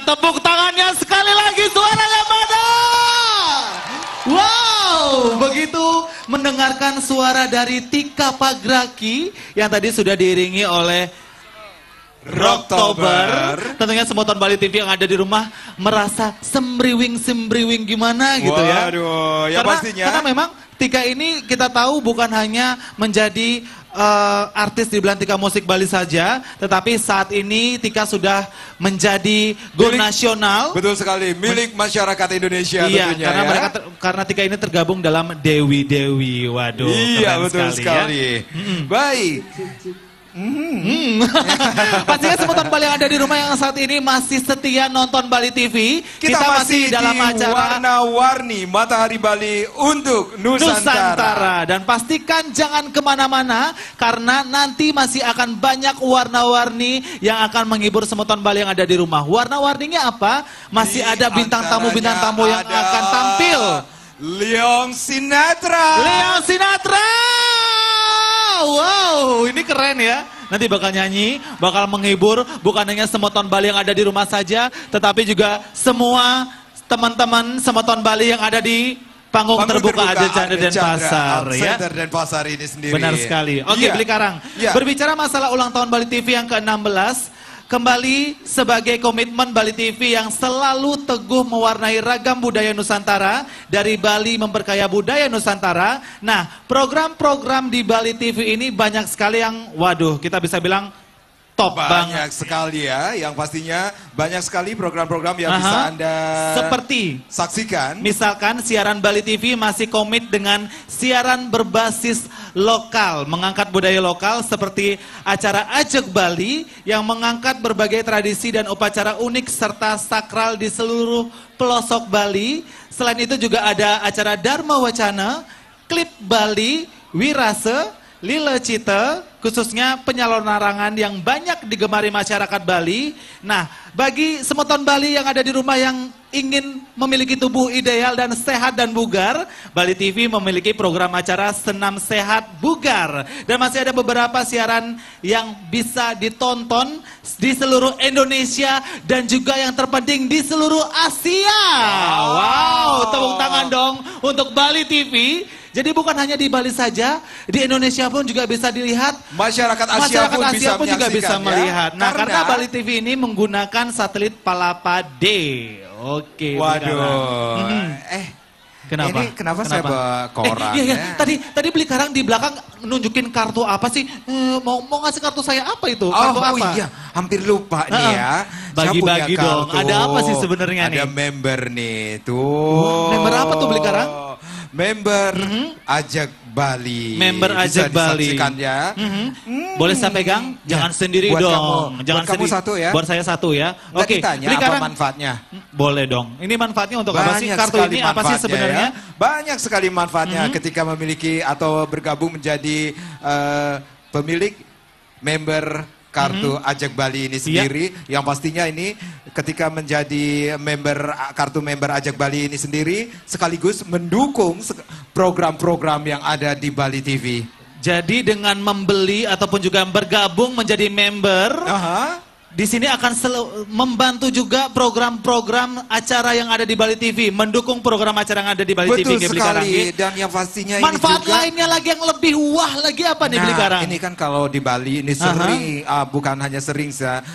tepuk tangannya sekali lagi, suaranya mana? Wow, begitu mendengarkan suara dari Tika Pagraki yang tadi sudah diiringi oleh Rocktober. Tentunya semua Nonton Bali TV yang ada di rumah merasa sembriwing gimana gitu ya. Waduh, ya pastinya. Karena memang Tika ini kita tahu bukan hanya menjadi artis di Belantika Musik Bali saja, tetapi saat ini Tika sudah menjadi go nasional. Betul sekali, milik masyarakat Indonesia tentunya. Karena Tika ini tergabung dalam Dewi. Waduh, iya betul sekali. Ya. Baik. Pastinya semua Nonton Bali yang ada di rumah yang saat ini masih setia nonton Bali TV. Kita masih dalam acara warna-warni Matahari Bali untuk Nusantara. Dan pastikan jangan kemana-mana karena nanti masih akan banyak warna-warni yang akan menghibur semua Nonton Bali yang ada di rumah. Warna-warninya apa? Masih ada bintang tamu yang akan tampil. Leong Sinatra. Wow, ini keren ya. Nanti bakal nyanyi, bakal menghibur, bukan hanya semua Nonton Bali yang ada di rumah saja, tetapi juga semua teman-teman semua Nonton Bali yang ada di panggung terbuka Ade Chandra Denpasar ya. Denpasar ini sendiri. Benar sekali. Oke, Beli Karang. Berbicara masalah ulang tahun Bali TV yang ke-16, kembali sebagai komitmen Bali TV yang selalu teguh mewarnai ragam budaya Nusantara, dari Bali memperkaya budaya Nusantara. Nah, program-program di Bali TV ini banyak sekali yang, waduh, kita bisa bilang top banget. Banyak sekali ya, yang pastinya banyak sekali program-program yang bisa Anda seperti saksikan. Misalkan siaran Bali TV masih komit dengan siaran berbasis lokal, mengangkat budaya lokal seperti acara Ajeg Bali yang mengangkat berbagai tradisi dan upacara unik serta sakral di seluruh pelosok Bali. Selain itu juga ada acara Dharma Wacana, Klip Bali, Wirase, Lila Cita, khususnya penyalon larangan yang banyak digemari masyarakat Bali. Nah, bagi semua Nonton Bali yang ada di rumah yang ingin memiliki tubuh ideal dan sehat dan bugar, Bali TV memiliki program acara Senam Sehat Bugar. Dan masih ada beberapa siaran yang bisa ditonton di seluruh Indonesia dan juga yang terpenting di seluruh Asia. Wow, tepuk tangan dong untuk Bali TV. Jadi bukan hanya di Bali saja, di Indonesia pun juga bisa dilihat. Masyarakat Asia pun juga bisa melihat. Nah, karena Bali TV ini menggunakan satelit Palapa D. Oke. Waduh. Kenapa? Ini kenapa saya bawa koran? Iya. Tadi Beli Karang di belakang nunjukin kartu apa sih? Mau ngasih kartu saya apa itu? Kartu apa? Oh iya, hampir lupa nih ya. Bagi-bagi dong. Ada apa sih sebenarnya nih? Ada member nih, tuh. Member apa tuh Beli Karang? Member Ajeg Bali. Member Ajeg Bali. Disaksikan ya. Boleh saya pegang? Jangan sendiri buat dong. Jangan buat kamu satu ya. Buat saya satu ya. Oke. Beli Karang, apa manfaatnya? Boleh dong. Ini manfaatnya untuk apa sih? Kartu ini apa sih sebenarnya? Ya. Banyak sekali manfaatnya ketika memiliki atau bergabung menjadi pemilik member kartu Ajeg Bali ini sendiri. Yang pastinya ini ketika menjadi kartu member Ajeg Bali ini sendiri sekaligus mendukung program-program yang ada di Bali TV. Jadi dengan membeli ataupun juga bergabung menjadi member, di sini akan membantu juga program-program acara yang ada di Bali TV, mendukung program acara yang ada di Bali TV. Betul sekali. Dan yang pastinya manfaat ini juga lainnya lagi yang lebih wah lagi apa nih Beli Karang? Ini kan kalau di Bali ini sering, bukan hanya sering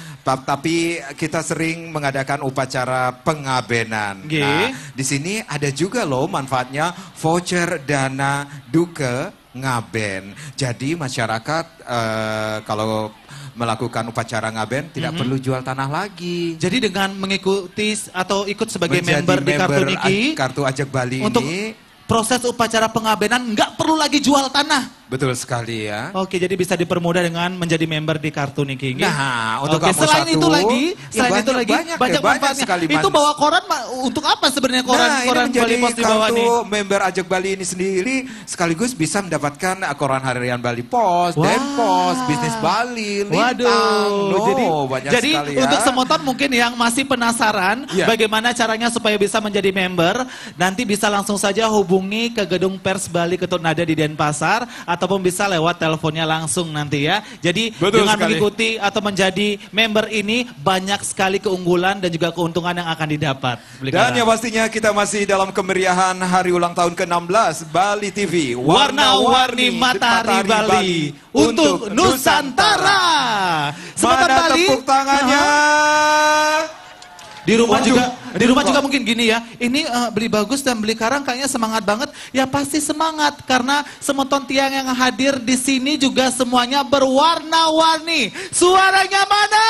tapi kita sering mengadakan upacara pengabenan. Nah, di sini ada juga loh manfaatnya voucher dana duke ngaben. Jadi masyarakat kalau melakukan upacara ngaben tidak perlu jual tanah lagi. Jadi dengan mengikuti atau ikut sebagai member di kartu Niki, kartu Ajeg Bali untuk ini, proses upacara pengabenan nggak perlu lagi jual tanah. Betul sekali ya. Oke, jadi bisa dipermudah dengan menjadi member di kartu Niki. Nah, untuk kamu selain satu, itu lagi, banyak sekali itu bawa koran untuk apa sebenarnya koran? Nah, koran ini menjadi Bali Pos di bawah kartu nih. member Ajeg Bali ini sendiri sekaligus bisa mendapatkan koran harian Bali Pos, Denpos, Bisnis Bali, Lintang. Jadi sekali ya. untuk semoton mungkin yang masih penasaran bagaimana caranya supaya bisa menjadi member, nanti bisa langsung saja hubungi ke Gedung Pers Bali Ketut Nada di Denpasar atau ataupun bisa lewat teleponnya langsung nanti ya. Jadi Betul dengan sekali. mengikuti atau menjadi member ini banyak sekali keunggulan dan juga keuntungan yang akan didapat. Beli Dan Karang. yang pastinya kita masih dalam kemeriahan hari ulang tahun ke-16 Bali TV. Warna-warni matahari Bali untuk Nusantara. Semangat Mana Bali. tepuk tangannya? Di rumah Waduh, juga, di rumah aduh, juga Pak. mungkin gini ya. Ini Beli Bagus dan Beli Karang kayaknya semangat banget. Ya pasti semangat karena semeton tiang yang hadir di sini juga semuanya berwarna-warni. Suaranya mana?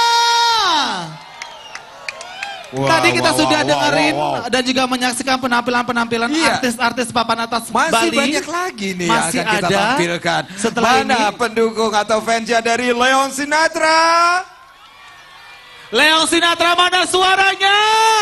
Tadi kita sudah dengerin dan juga menyaksikan penampilan-penampilan Iya. artis-artis papan atas Masih Bali. banyak lagi nih Masih yang akan kita ada. tampilkan. Setelah Mana ini pendukung atau fansnya dari Leon Sinatra? Leon Sinatra mana suaranya?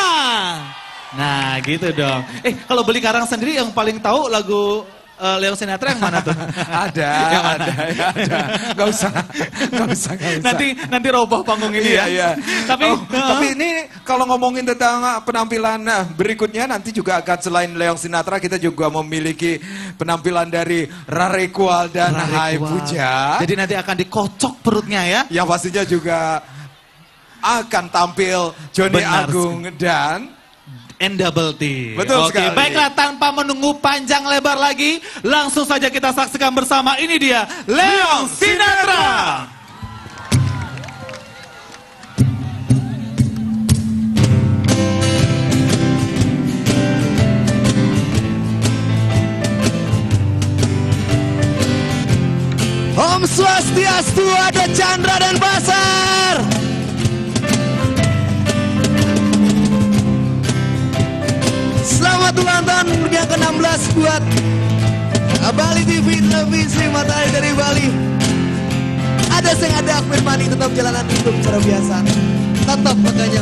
Nah gitu dong. Kalau Beli Karang sendiri yang paling tahu lagu Leon Sinatra yang mana tuh? Ada, Yang mana? ada. Gak usah. Nanti roboh panggung ini ya. Iya. Tapi Tapi ini kalau ngomongin tentang penampilan berikutnya nanti juga akan selain Leon Sinatra kita juga memiliki penampilan dari Rare Kual dan Hai Puja. Jadi nanti akan dikocok perutnya ya. Yang pastinya juga akan tampil Johnny Benar Agung dan N-double-T. Betul Oke, sekali. baiklah tanpa menunggu panjang lebar lagi, langsung saja kita saksikan bersama. Ini dia Leon Sinatra. Om Swastiastu, ada Chandra dan Basar. Selamat ulang tahun yang ke-16 buat Bali TV, televisi matahari dari Bali. Ada sing ada aku Irmani, tetap jalanan hidup cara biasa. Tetap makanya.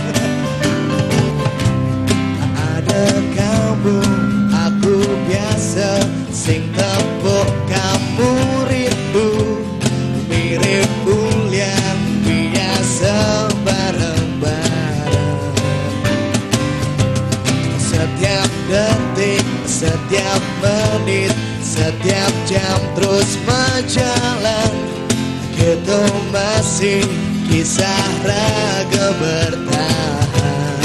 Ada kamu, aku biasa, sing tepuk kamu rindu, mirip bulan biasa bareng-bareng. Setiap detik, setiap menit, setiap jam terus berjalan. Kita masih kisah raga bertahan.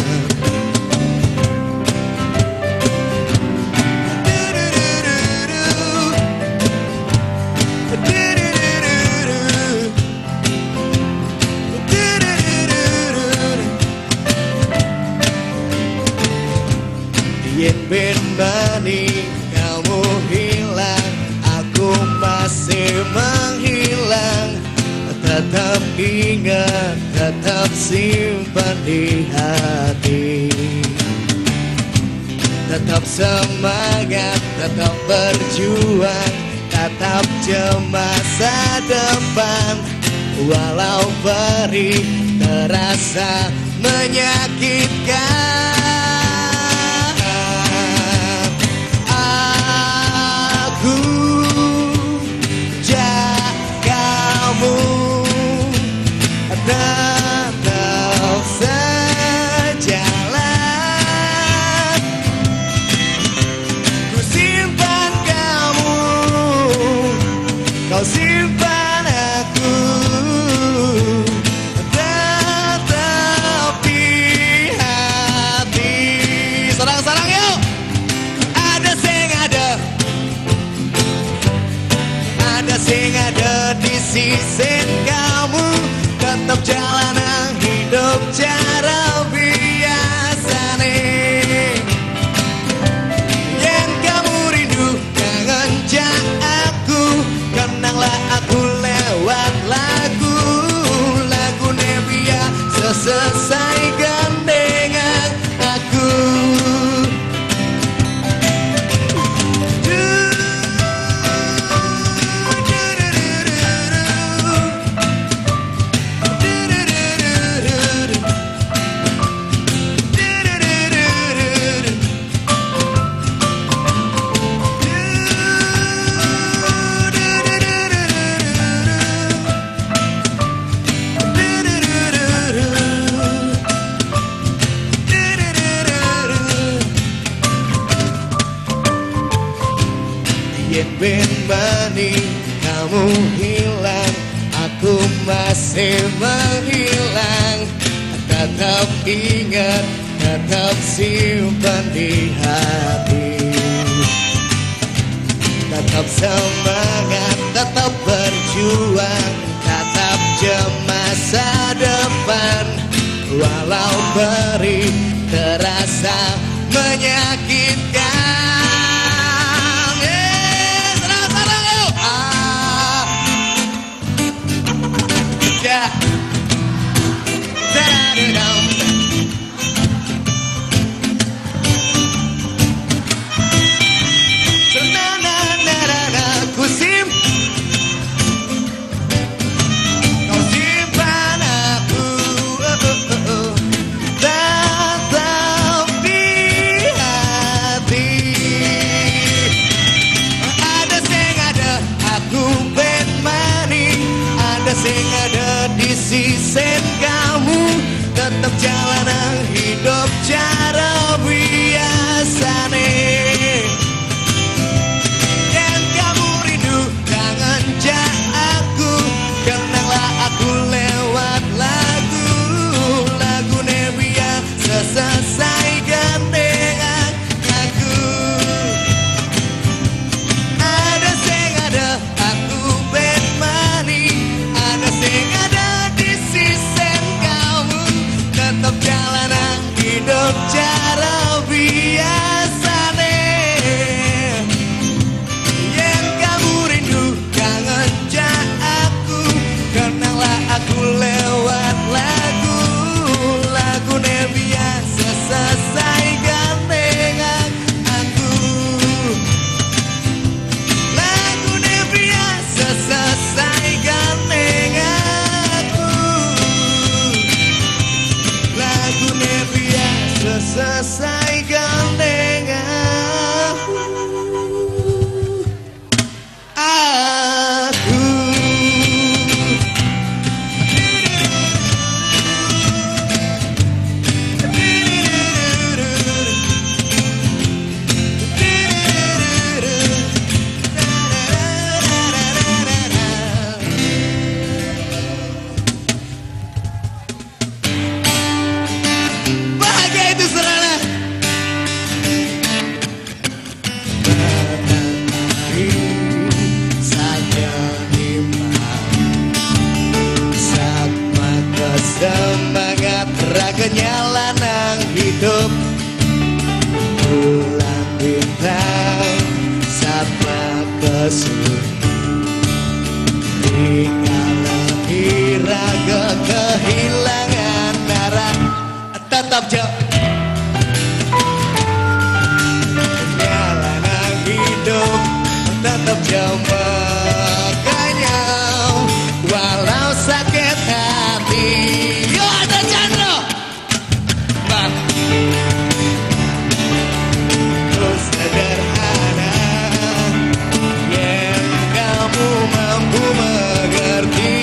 Yen ben mani kamu hilang, aku masih menghilang. Tetap ingat, tetap simpan di hati. Tetap semangat, tetap berjuang, tetap masa depan. Walau perih terasa menyakitkan. Aku jagamu, tetap sejalan. Ku simpan kamu, kau simpan aku. Tetap di hati. Sarang-sarang yuk. Ada sing ada, ada sing ada di sisi kamu. Tetap jalanan hidup cara biasa nih. Yang kamu rindu kangen aku, kenanglah aku lewat lagu. Lagu Nebia selesai gandengan aku. yen ben bening kamu hilang, aku masih menghilang. Tetap ingat, tetap simpan di hati. Tetap semangat, tetap berjuang, tetap jam masa depan. Walau beri terasa menyakitkan. Sing ada di sisi kamu, tetap jalanan hidup cara biasa nih. Yang kamu rindu kangen aku, kenanglah aku lewat lagu Nebia selesai dengan aku. Ada sing ada aku ben mani, sing ada di sisi kamu, tetap jalanan hidup cara biasa nih. Yang kamu rindu kangen aku, kenanglah aku lewat lagu Nebia selesai dengan aku. Lagu Nebia selesai dengan selesaikan dengan aku. Bahagia itu serana. Semangat raganya lanang hidup, bulan bintang sama kesun. Dikala raga kehilangan arah, tetap lanang hidup, tetap makanya walau sakit hati. Sederhana yang kamu mampu mengerti.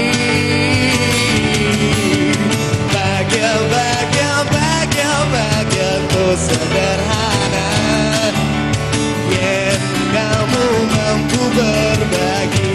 Bahagia tuh sederhana yang kamu mampu berbagi.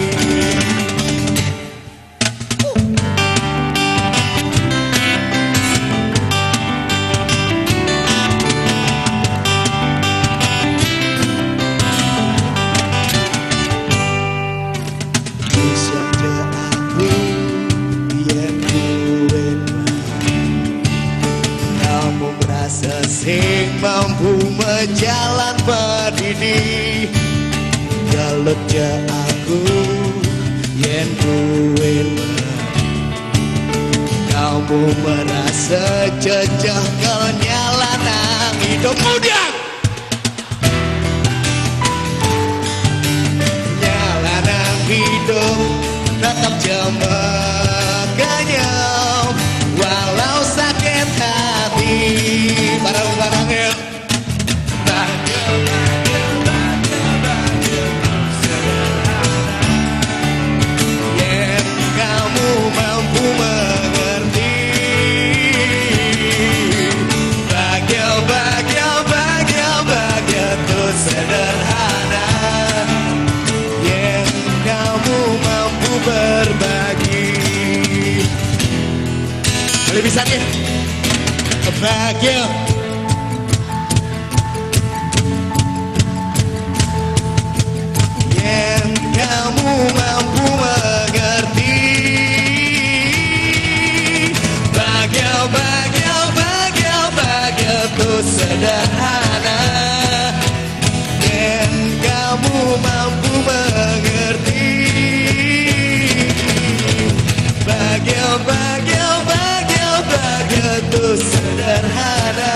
Sing mampu menjalan berdiri, kalau aku yen duwe kamu merasa jejak kalau nyalanan hidup muda. Nyalanan hidup tetap makanya walau sakit hati. Barang-barangnya yang kamu mampu mengerti. Bahagia tuh sederhana tulisannya. Bahagia. Yang kamu mampu mengerti. Bahagia, bahagia, bahagia, bahagia itu sederhana. Yang kamu mampu mengerti. Bahagia, bahagia, bahagia, bahagia itu sederhana.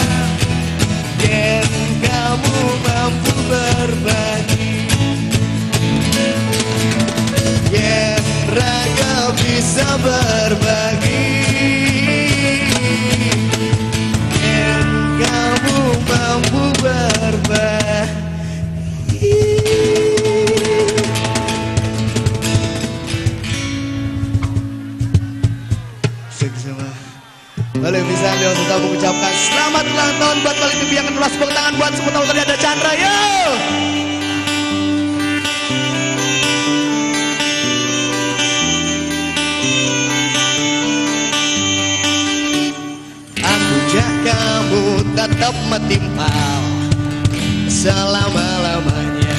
Yang kamu mampu berbagi. Yang raga bisa berbagi. Yang kamu mampu berbagi. Sama Bali bisa Leo tetap mengucapkan selamat ulang tahun buat Bali TV yang ke-12. Tepuk tangan buat semua tamu tadi ada Chandra, yo! Aku jak kamu tetap metimpal selama-lamanya.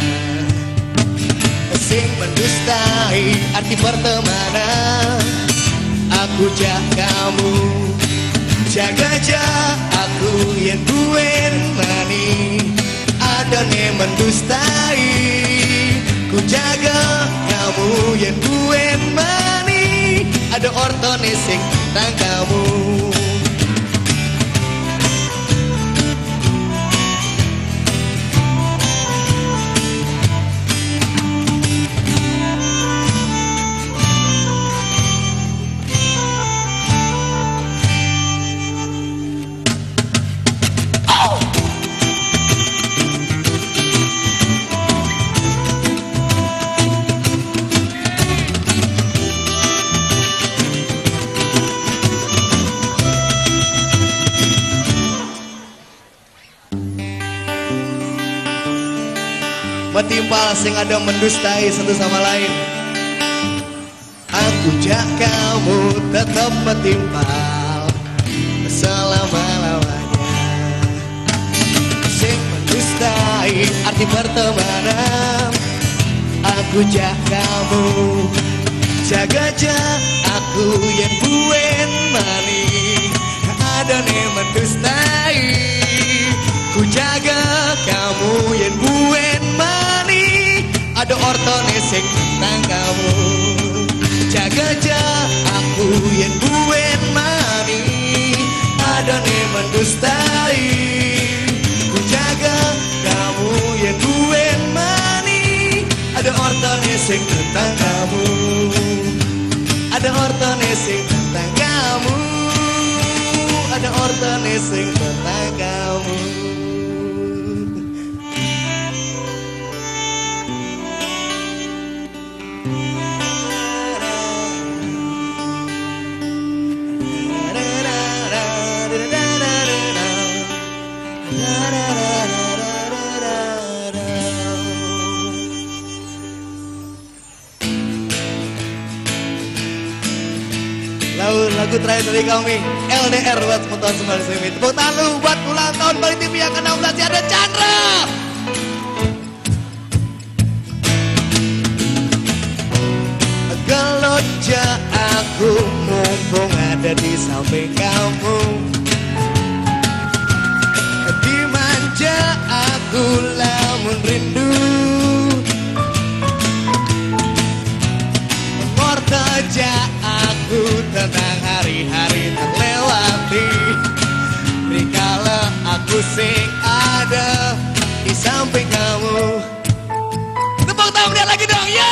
Sing mendustai arti pertemanan. Aku jak kamu jaga aku yang duen mani. Ada ne mendustai. Ku jaga kamu yang duen mani. Ada ortone sing tentang kamu. Metimpal sing ada mendustai satu sama lain. Aku jak kamu tetap metimpal selama-lamanya. Sing mendustai arti pertemanan. Aku jak kamu jaga aku yang buen mani. Ada nih mendustai. Ku jaga kamu yang buen mani. Ada ortone sing tentang kamu. Jaga aku yang buen mani. Ada nih mendustai. Ku jaga kamu yang buen mani. Ada ortone sing tentang kamu. Ada ortone sing tentang kamu. Ada ortone sing tentang kamu. Lagu terakhir dari kami LDR buat semua semua di sini. Tepuk tangan lu buat ulang tahun Bali TV yang ke-16 ada Chandra. Geloja aku mumpung ada di samping kamu. Dimanja aku lamun rindu. Mengortaja aku tentang hari-hari terlewati. Dikala aku sing ada di samping kamu. Tepuk tangan dia lagi dong, yo!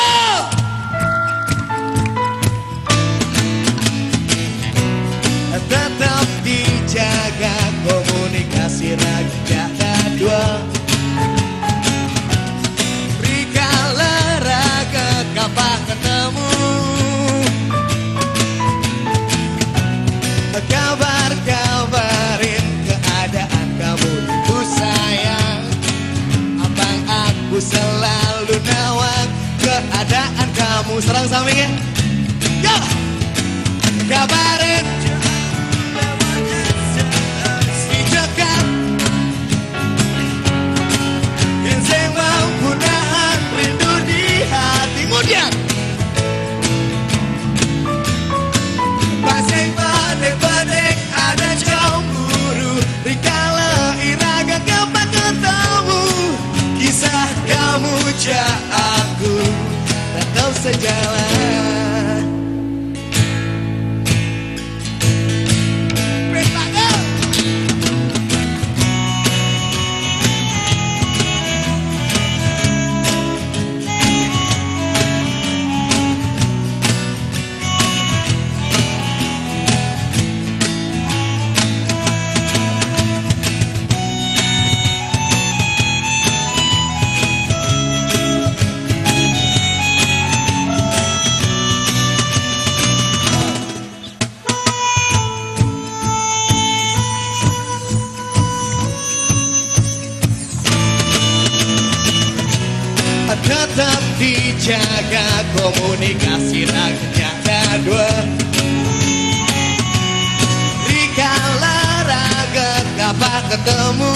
Tetap dijaga komunikasi raga dua. Berikanlah raga kapan ketemu. Kabar-kabarin keadaan kamu itu sayang. Abang aku selalu nawak keadaan kamu. Serang sampingnya, yo! Kabarin jaga komunikasi rakyatnya kedua. Dikala raga kapan ketemu,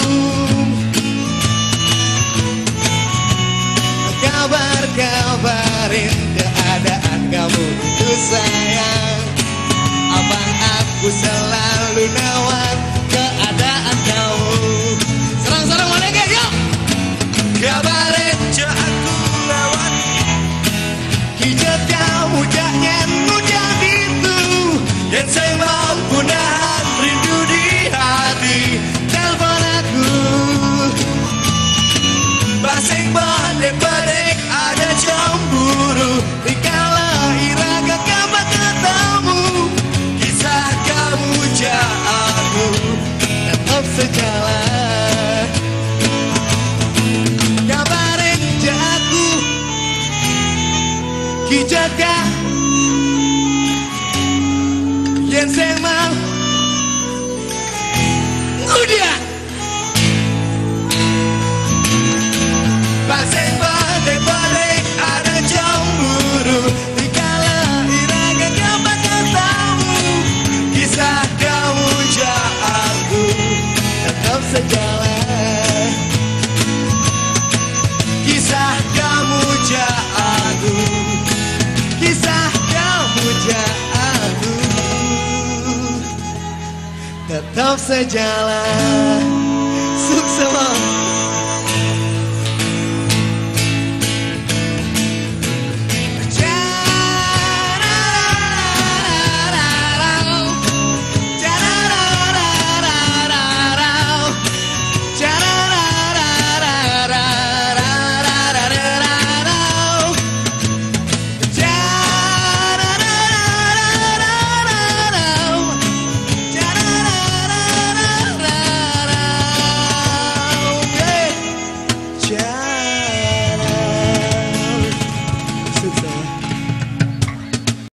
kabar-kabarin keadaan kamu tuh sayang. Abang aku selalu nawat keadaan kamu. Serang-serang mana ke yuk? Kabarin aku lewat hijab kamu jangan hujan itu. Yang saya mampu nahan rindu di hati. Telepon aku basing badek-badek ada cemburu. Dikala iraga kabar ketemu, kisah kamu aku tetap sejalan. Kabarin aku kijaga yang saya mau udah. Basing badek-badek ada cemburu. Dikala iraga kabar ketemu, kisah kamu aku tetap sejalan. Kisah kamu aku, kisah kamu aku tetap sejalan. Sukses.